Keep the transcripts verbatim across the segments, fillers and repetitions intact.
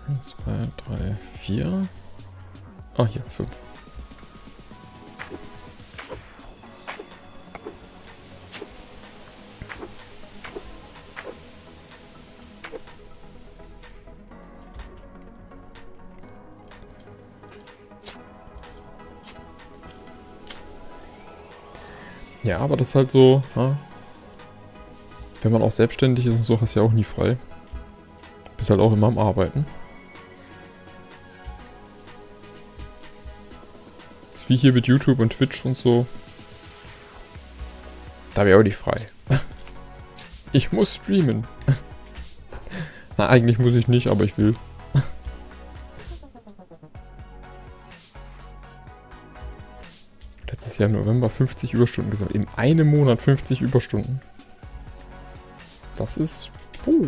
eins, zwei, drei, vier. Ah, hier, fünf. Ja, aber das ist halt so, ja. Wenn man auch selbstständig ist und so, hast du ja auch nie frei. Bist halt auch immer am Arbeiten. Das ist wie hier mit YouTube und Twitch und so. Da wäre auch nicht frei. Ich muss streamen. Na, eigentlich muss ich nicht, aber ich will. Letztes Jahr im November fünfzig Überstunden gesammelt. In einem Monat fünfzig Überstunden. Das ist... Puh.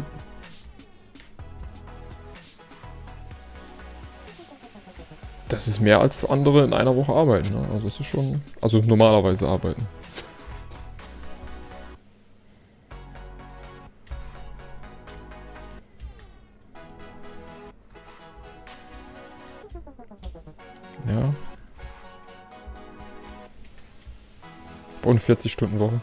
Das ist mehr als andere in einer Woche arbeiten. Ne? Also es ist schon... Also normalerweise arbeiten. Ja. Und vierzig Stunden Woche.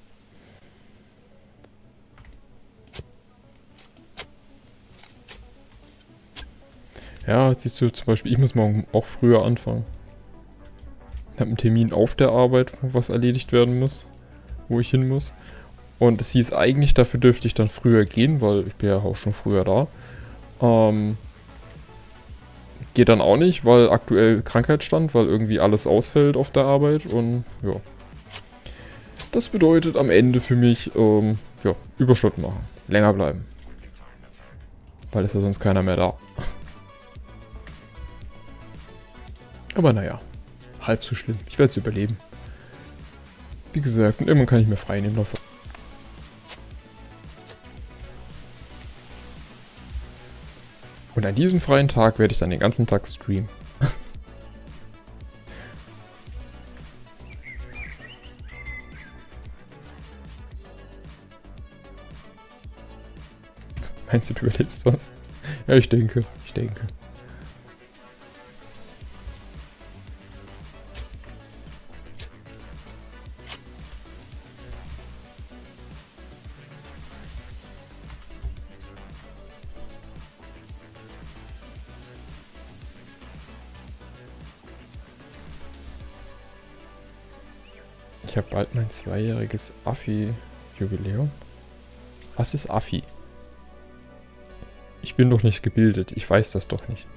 Ja, jetzt siehst du zum Beispiel, ich muss morgen auch früher anfangen. Ich habe einen Termin auf der Arbeit, wo was erledigt werden muss, wo ich hin muss. Und es hieß eigentlich, dafür dürfte ich dann früher gehen, weil ich bin ja auch schon früher da. Ähm, geht dann auch nicht, weil aktuell Krankheitsstand, weil irgendwie alles ausfällt auf der Arbeit und ja. Das bedeutet am Ende für mich, ähm, ja, Überstunden machen, länger bleiben. Weil ist ja sonst keiner mehr da. Aber naja, halb so schlimm. Ich werde es überleben. Wie gesagt, und irgendwann kann ich mir frei nehmen davon. Und an diesem freien Tag werde ich dann den ganzen Tag streamen. Meinst du, du überlebst das? Ja, ich denke. Ich denke. Ich habe bald mein zweijähriges Affi-Jubiläum. Was ist Affi? Ich bin doch nicht gebildet. Ich weiß das doch nicht.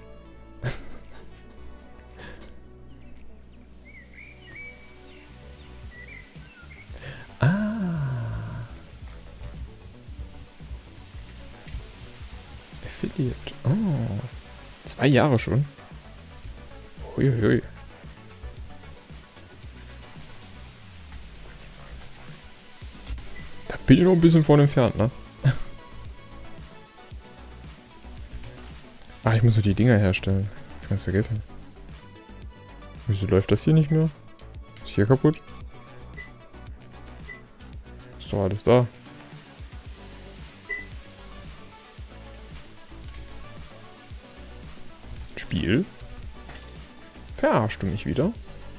Ah. Affiliate. Oh. Zwei Jahre schon. Huiui. Da bin ich noch ein bisschen von entfernt, ne? Ah, ich muss nur die Dinger herstellen. Ich kann es vergessen. Wieso läuft das hier nicht mehr? Ist hier kaputt? Ist doch alles da. Spiel? Verarschst du mich wieder?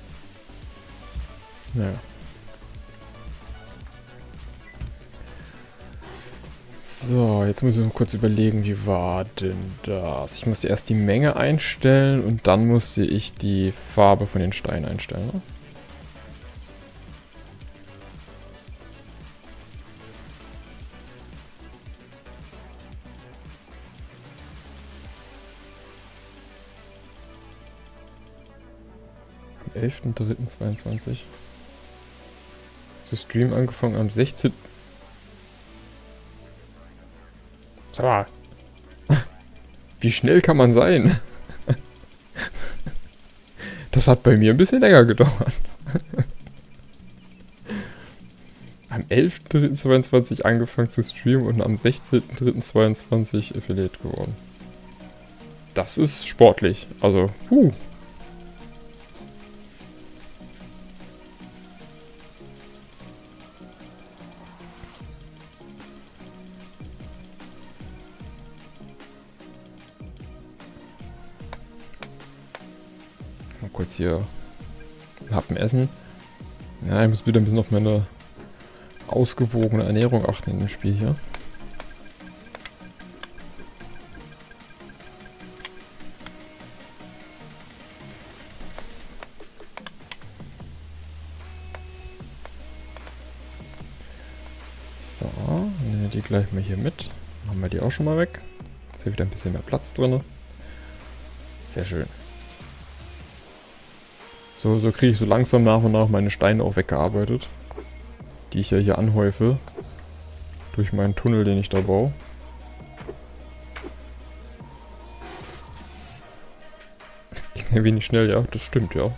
Naja. So, jetzt muss ich noch kurz überlegen, wie war denn das? Ich musste erst die Menge einstellen und dann musste ich die Farbe von den Steinen einstellen, ne? Am elften dritten zweiundzwanzig. Zu Stream angefangen am sechzehnten Sag mal, wie schnell kann man sein? Das hat bei mir ein bisschen länger gedauert. Am elften dritten zweiundzwanzig angefangen zu streamen und am sechzehnten dritten zweiundzwanzig Affiliate geworden. Das ist sportlich. Also, puh. kurz hier Happen essen. Ja, ich muss wieder ein bisschen auf meine ausgewogene Ernährung achten in dem Spiel hier. So, nehmen wir die gleich mal hier mit. Machen wir die auch schon mal weg. Ist hier wieder ein bisschen mehr Platz drin. Sehr schön. So, so kriege ich so langsam nach und nach meine Steine auch weggearbeitet. Die ich ja hier anhäufe. Durch meinen Tunnel, den ich da baue. Ging ein wenig schnell, ja, das stimmt, ja.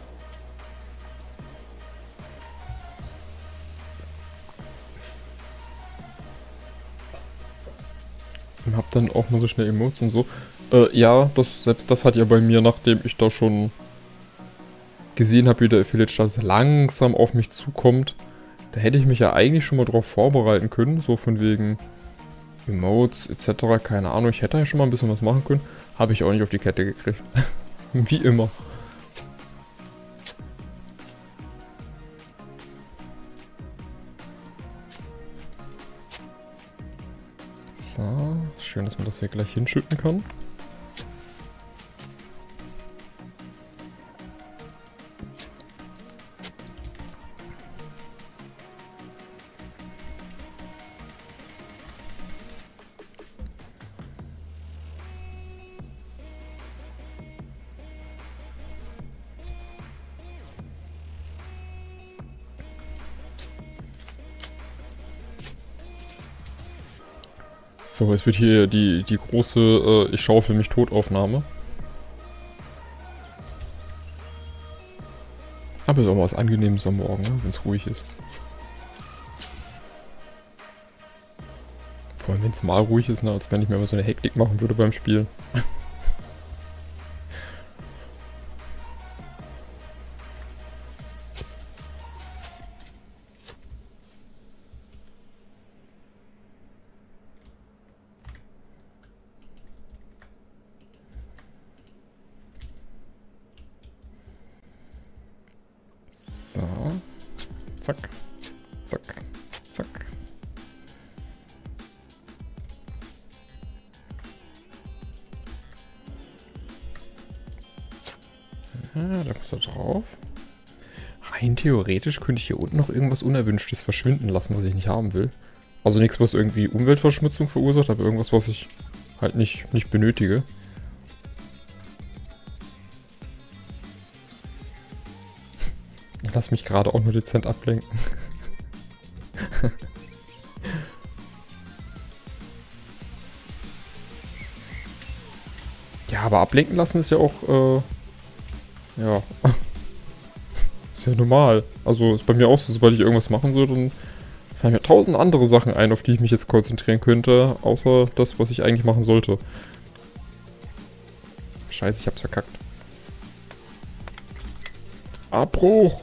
Und hab dann auch mal so schnell Emotes und so. Äh, ja, das, selbst das hat ja bei mir, nachdem ich da schon gesehen habe, wie der Affiliate-Status langsam auf mich zukommt. Da hätte ich mich ja eigentlich schon mal drauf vorbereiten können. So von wegen Emotes et cetera. Keine Ahnung, ich hätte ja schon mal ein bisschen was machen können. Habe ich auch nicht auf die Kette gekriegt. Wie immer. So, schön, dass man das hier gleich hinschütten kann. So, jetzt wird hier die, die große äh, Ich schaue für mich Totaufnahme. Aber ist auch mal was Angenehmes am Morgen, ne? Wenn es ruhig ist. Vor allem, wenn es mal ruhig ist, ne? Als wenn ich mir immer so eine Hektik machen würde beim Spielen. So. Zack. Zack. Zack. Ja, da muss er drauf. Rein theoretisch könnte ich hier unten noch irgendwas Unerwünschtes verschwinden lassen, was ich nicht haben will. Also nichts, was irgendwie Umweltverschmutzung verursacht, aber irgendwas, was ich halt nicht, nicht benötige. Lass mich gerade auch nur dezent ablenken. Ja, aber ablenken lassen ist ja auch, äh, ja, ist ja normal. Also ist bei mir auch so, sobald ich irgendwas machen soll, dann fallen mir tausend andere Sachen ein, auf die ich mich jetzt konzentrieren könnte, außer das, was ich eigentlich machen sollte. Scheiße, ich hab's verkackt. Abbruch!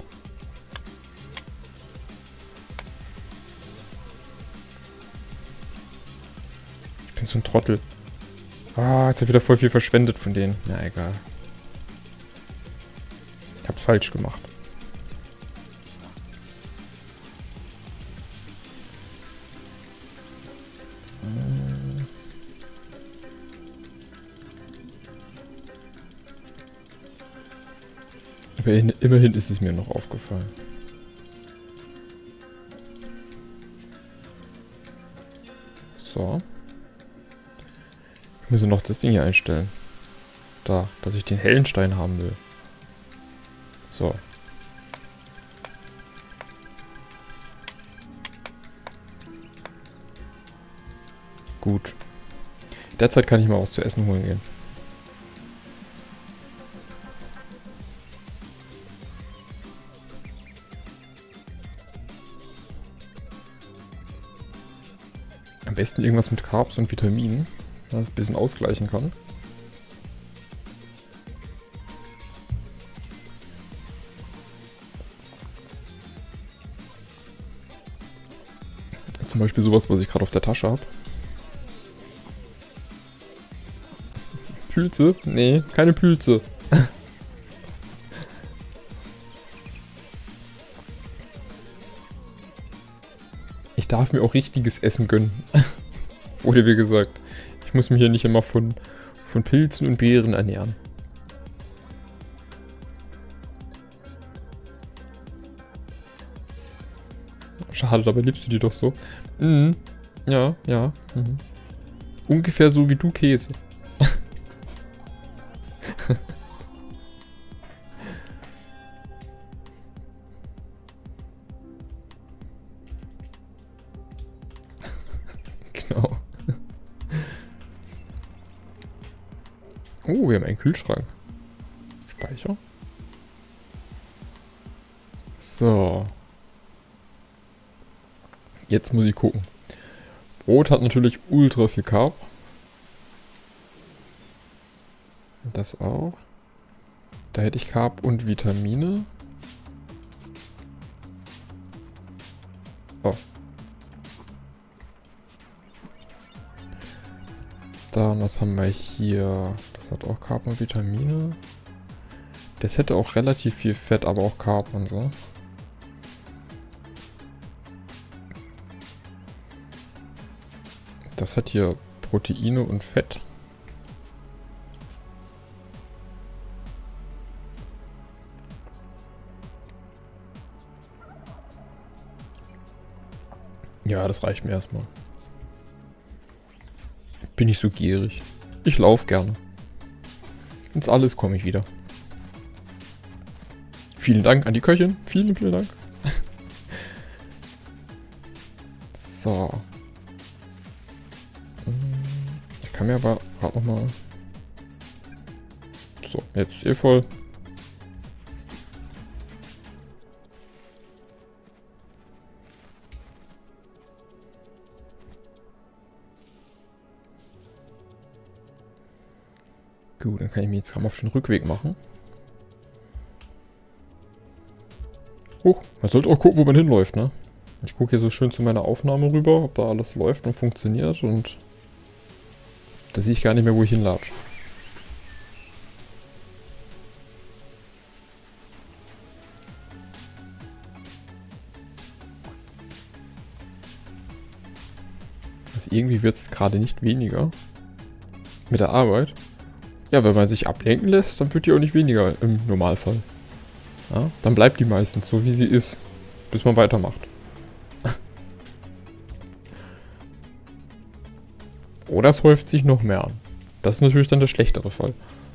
Ich bin so ein Trottel. Ah, jetzt hat wieder voll viel verschwendet von denen. Na, egal. Ich hab's falsch gemacht. Aber immerhin ist es mir noch aufgefallen. So. Ich muss noch das Ding hier einstellen. Da, dass ich den hellen Stein haben will. So. Gut. Derzeit kann ich mal was zu essen holen gehen. Am besten irgendwas mit Carbs und Vitaminen, was ein bisschen ausgleichen kann. Zum Beispiel sowas, was ich gerade auf der Tasche habe. Pilze? Nee, keine Pilze. darf mir auch richtiges Essen gönnen. Wurde mir gesagt. Ich muss mich hier nicht immer von, von Pilzen und Beeren ernähren. Schade, dabei liebst du die doch so. Mhm. Ja, ja. Mhm. Ungefähr so wie du Käse. Genau. Oh, wir haben einen Kühlschrank. Speicher. So. Jetzt muss ich gucken. Brot hat natürlich ultra viel Carb. Das auch. Da hätte ich Carb und Vitamine. Oh. Dann, was haben wir hier? Das hat auch Carb und Vitamine. Das hätte auch relativ viel Fett, aber auch Carb und so. Das hat hier Proteine und Fett. Ja, das reicht mir erstmal. Bin ich so gierig. Ich laufe gerne. Wenn's alles komme ich wieder. Vielen Dank an die Köchin. Vielen, vielen Dank. So. Ich kann mir aber gerade nochmal... So, jetzt eh voll. Gut, dann kann ich mich jetzt gerade mal auf den Rückweg machen. Huch, man sollte auch gucken, wo man hinläuft, ne? Ich gucke hier so schön zu meiner Aufnahme rüber, ob da alles läuft und funktioniert und da sehe ich gar nicht mehr, wo ich hinlatsche. Also irgendwie wird es gerade nicht weniger mit der Arbeit. Ja, wenn man sich ablenken lässt, dann wird die auch nicht weniger im Normalfall. Ja, dann bleibt die meistens so, wie sie ist, bis man weitermacht. Oder es häuft sich noch mehr an. Das ist natürlich dann der schlechtere Fall.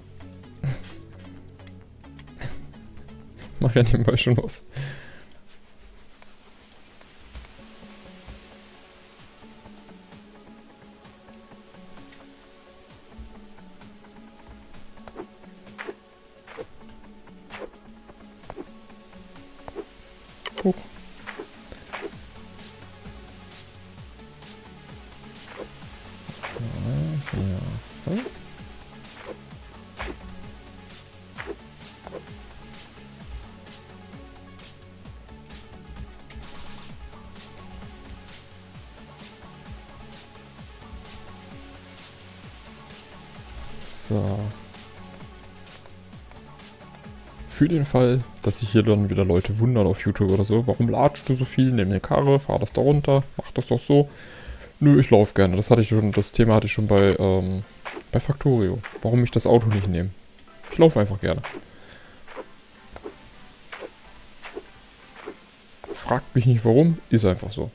Mach ja nebenbei schon was. Hoch. Ja, ja. So. Für den Fall, dass sich hier dann wieder Leute wundern auf YouTube oder so, warum latschst du so viel? Nimm eine Karre, fahr das da runter, mach das doch so. Nö, ich laufe gerne. Das hatte ich schon, das Thema hatte ich schon bei, ähm, bei Factorio. Warum ich das Auto nicht nehme. Ich laufe einfach gerne. Fragt mich nicht warum, ist einfach so.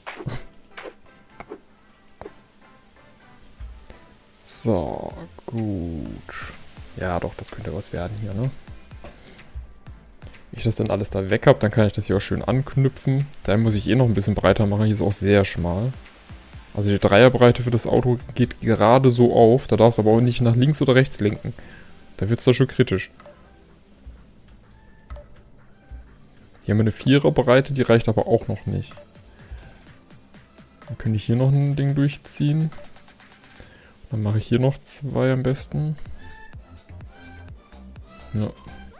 So, gut. Ja, doch, das könnte was werden hier, ne? Wenn ich das dann alles da weg habe, dann kann ich das hier auch schön anknüpfen. Dann muss ich eh noch ein bisschen breiter machen. Hier ist auch sehr schmal. Also die Dreierbreite für das Auto geht gerade so auf. Da darfst du aber auch nicht nach links oder rechts lenken. Da wird es da schon kritisch. Hier haben wir eine Viererbreite, die reicht aber auch noch nicht. Dann könnte ich hier noch ein Ding durchziehen. Dann mache ich hier noch zwei am besten. Ja.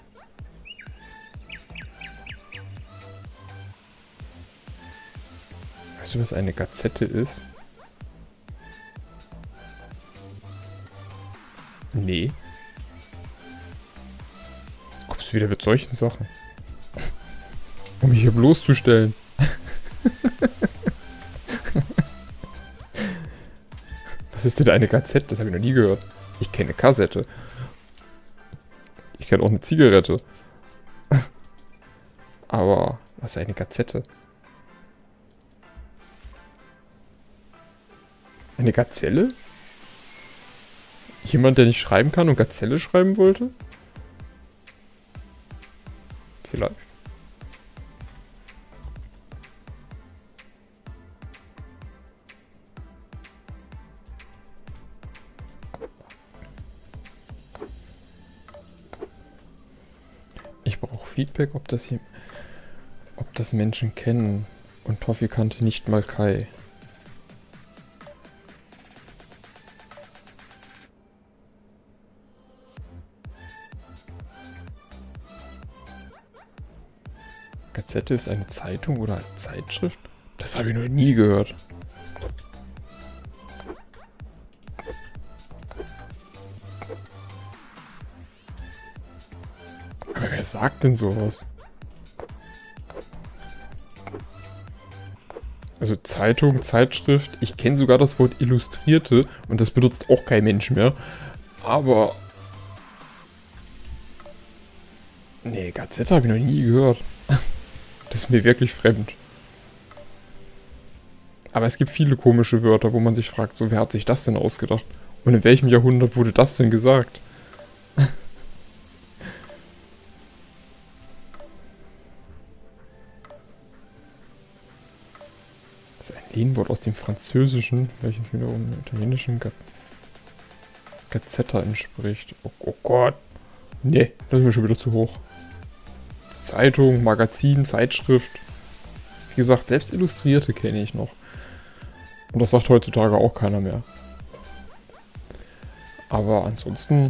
Weißt du, was eine Gazette ist? Nee. Kommst du wieder mit solchen Sachen? Um mich hier bloßzustellen. ist denn eine Gazette? Das habe ich noch nie gehört. Ich kenne Kassette. Ich kenne auch eine Zigarette. Aber was ist eine Gazette? Eine Gazelle? Jemand, der nicht schreiben kann und Gazelle schreiben wollte? Vielleicht. Ich brauche Feedback, ob das hier, ob das Menschen kennen. Und Toffee kannte nicht mal Kai. Gazette ist eine Zeitung oder eine Zeitschrift? Das habe ich noch nie gehört. Aber wer sagt denn sowas? Also Zeitung, Zeitschrift, ich kenne sogar das Wort Illustrierte und das benutzt auch kein Mensch mehr. Aber... Nee, Gazette habe ich noch nie gehört. Das ist mir wirklich fremd. Aber es gibt viele komische Wörter, wo man sich fragt, so wer hat sich das denn ausgedacht? Und in welchem Jahrhundert wurde das denn gesagt? Das ist ein Lehnwort aus dem Französischen, welches wiederum dem italienischen Ga Gazzetta entspricht. Oh, oh Gott. Nee, das ist mir schon wieder zu hoch. Zeitung, Magazin, Zeitschrift. Wie gesagt, selbst Illustrierte kenne ich noch. Und das sagt heutzutage auch keiner mehr. Aber ansonsten...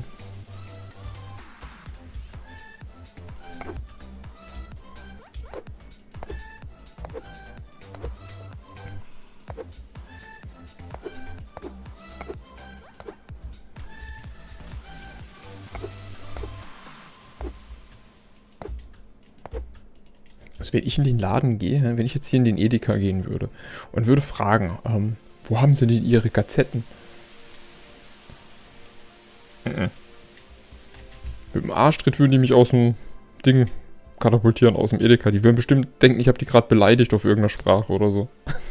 Also wenn ich in den Laden gehe, wenn ich jetzt hier in den Edeka gehen würde und würde fragen, ähm, wo haben sie denn ihre Gazetten? Mhm. Mit dem Arschtritt würden die mich aus dem Ding katapultieren, aus dem Edeka. Die würden bestimmt denken, ich habe die gerade beleidigt auf irgendeiner Sprache oder so.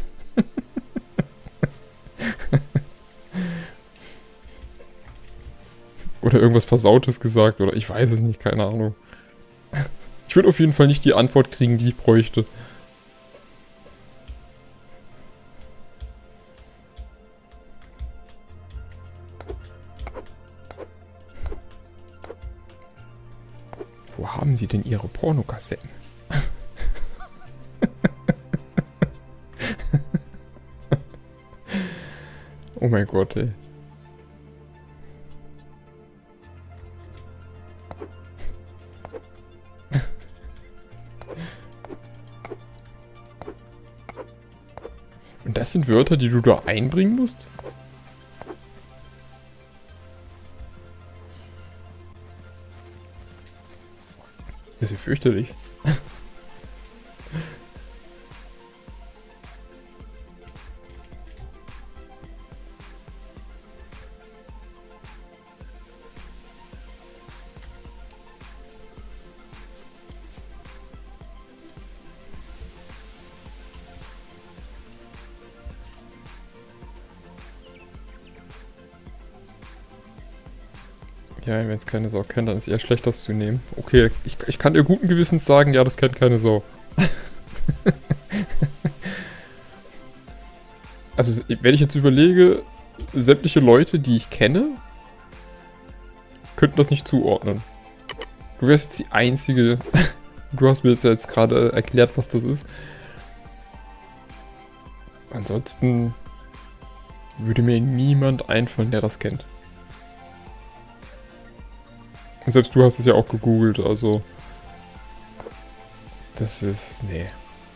Oder irgendwas Versautes gesagt oder ich weiß es nicht, keine Ahnung. Ich würde auf jeden Fall nicht die Antwort kriegen, die ich bräuchte. Wo haben Sie denn Ihre Pornokassetten? Oh mein Gott, ey. Und das sind Wörter, die du da einbringen musst? Das ist ja fürchterlich. Ja, wenn es keine Sau kennt, dann ist eher schlecht, das zu nehmen. Okay, ich, ich kann dir guten Gewissens sagen, ja, das kennt keine Sau. Also, wenn ich jetzt überlege, sämtliche Leute, die ich kenne, könnten das nicht zuordnen. Du wärst jetzt die Einzige. Du hast mir das ja jetzt gerade erklärt, was das ist. Ansonsten würde mir niemand einfallen, der das kennt. Und selbst du hast es ja auch gegoogelt, also... Das ist... nee.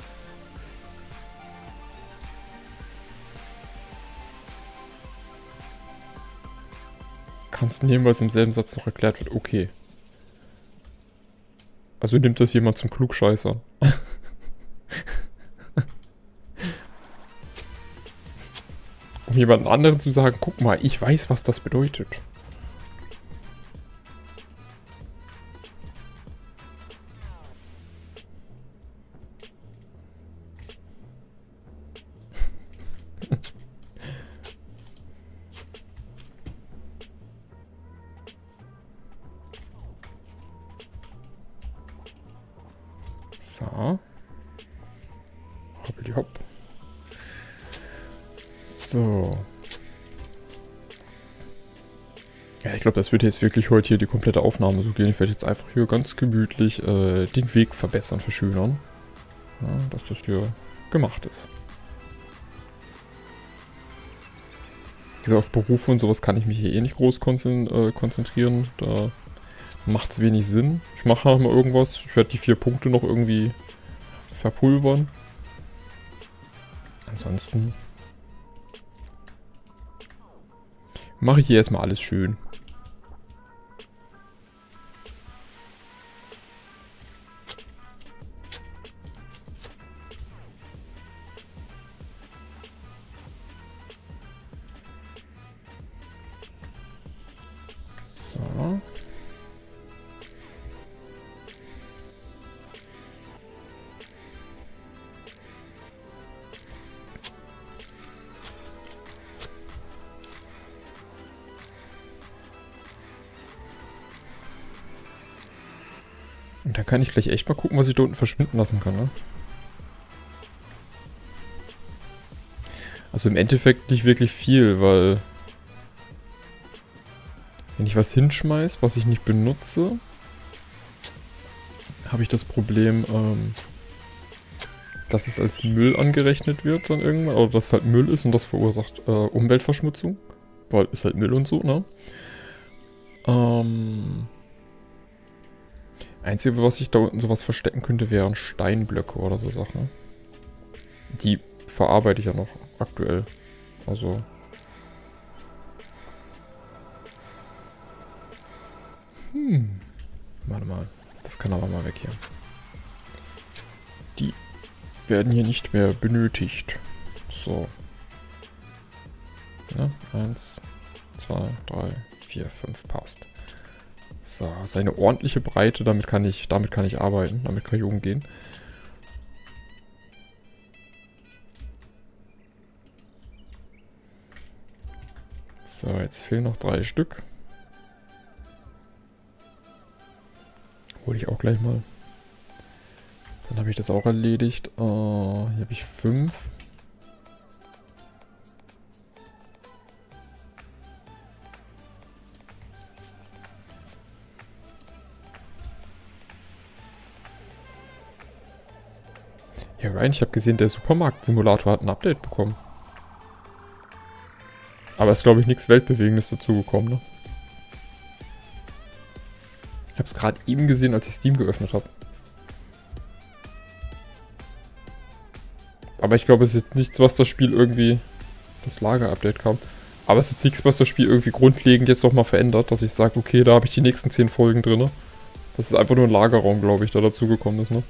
Kannst nehmen, weil es im selben Satz noch erklärt wird. Okay. Also nimmt das jemand zum Klugscheißer. Oh jemand anderen zu sagen, guck mal, ich weiß, was das bedeutet. So. Hoppeli hopp. So. Ja, ich glaube, das wird jetzt wirklich heute hier die komplette Aufnahme so gehen. Ich werde jetzt einfach hier ganz gemütlich äh, den Weg verbessern, verschönern. Ja, dass das hier gemacht ist. Wie gesagt, auf Berufe und sowas kann ich mich hier eh nicht groß konzentrieren. Da macht es wenig Sinn. Ich mache noch mal irgendwas. Ich werde die vier Punkte noch irgendwie verpulvern. Ansonsten mache ich hier erstmal alles schön. So. Und dann kann ich gleich echt mal gucken, was ich da unten verschwinden lassen kann, ne? Also im Endeffekt nicht wirklich viel, weil wenn ich was hinschmeiß, was ich nicht benutze, habe ich das Problem, ähm, dass es als Müll angerechnet wird dann irgendwann, oder dass es halt Müll ist und das verursacht äh, Umweltverschmutzung, weil es halt Müll und so, ne? Ähm... Einzige, was ich da unten sowas verstecken könnte, wären Steinblöcke oder so Sachen. Die verarbeite ich ja noch aktuell. Also. Hm. Warte mal. Das kann aber mal weg hier. Die werden hier nicht mehr benötigt. So. Ja, eins, zwei, drei, vier, fünf passt. So, seine ordentliche Breite, damit kann ich, damit kann ich arbeiten, damit kann ich umgehen. So, jetzt fehlen noch drei Stück. Hole ich auch gleich mal. Dann habe ich das auch erledigt. Uh, hier habe ich fünf. Ja, Ryan, ich habe gesehen, der Supermarkt-Simulator hat ein Update bekommen. Aber es ist, glaube ich, nichts Weltbewegendes dazugekommen, ne? Ich habe es gerade eben gesehen, als ich Steam geöffnet habe. Aber ich glaube, es ist nichts, was das Spiel irgendwie... Das Lager-Update kam. Aber es ist nichts, was das Spiel irgendwie grundlegend jetzt nochmal verändert, dass ich sage, okay, da habe ich die nächsten zehn Folgen drin. Das ist einfach nur ein Lagerraum, glaube ich, der dazugekommen ist, ne?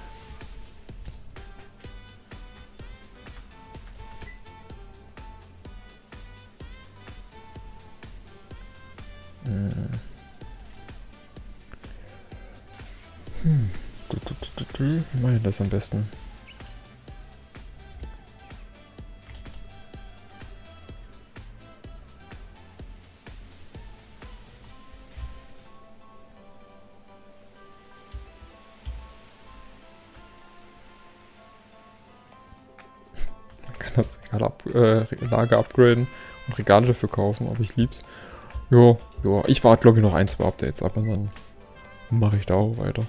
Hm. Wie mache ich das am besten? Man kann das Regal up, äh, Lager upgraden und Regale dafür kaufen, aber ich lieb's. Jo, jo. Ich warte, glaube ich, noch ein, zwei Updates ab und dann mache ich da auch weiter.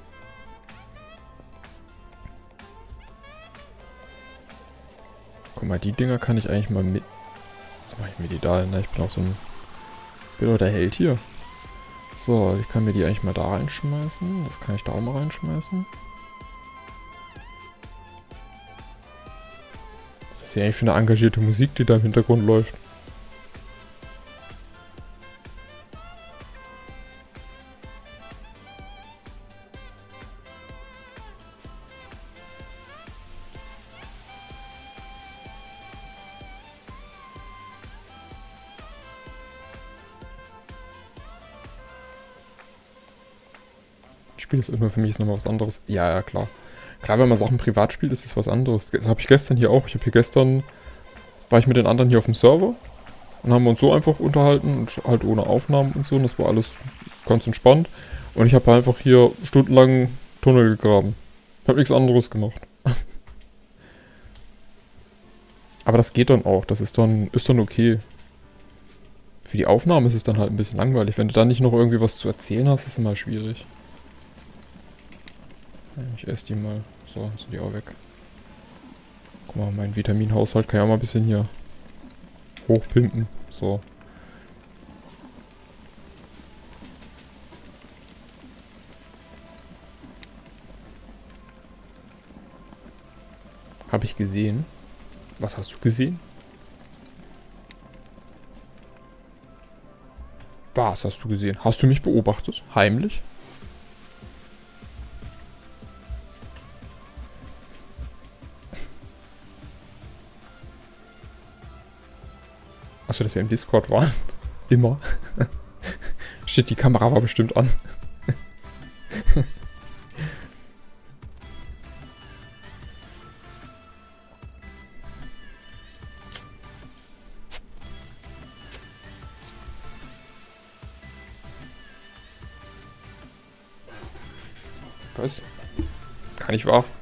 Guck mal, die Dinger kann ich eigentlich mal mit... Was mache ich mir die da hin? Ich bin auch so ein... Bin doch der Held hier. So, ich kann mir die eigentlich mal da reinschmeißen. Das kann ich da auch mal reinschmeißen. Was ist hier eigentlich für eine engagierte Musik, die da im Hintergrund läuft? Spiel ist irgendwann für mich ist nochmal was anderes. Ja, ja, klar. Klar, wenn man Sachen privat spielt, ist es was anderes. Das habe ich gestern hier auch. Ich habe hier gestern, war ich mit den anderen hier auf dem Server und haben uns so einfach unterhalten und halt ohne Aufnahmen und so. Und das war alles ganz entspannt. Und ich habe einfach hier stundenlang Tunnel gegraben. Ich habe nichts anderes gemacht. Aber das geht dann auch. Das ist dann, ist dann okay. Für die Aufnahme ist es dann halt ein bisschen langweilig. Wenn du dann nicht noch irgendwie was zu erzählen hast, ist es immer schwierig. Ich esse die mal. So, sind die auch weg. Guck mal, mein Vitaminhaushalt kann ja mal ein bisschen hier hochpimpen. So. Habe ich gesehen. Was hast du gesehen? Was hast du gesehen? Hast du mich beobachtet? Heimlich? Achso, dass wir im Discord waren. Immer. Shit, die Kamera war bestimmt an. Was? Kann nicht wahr.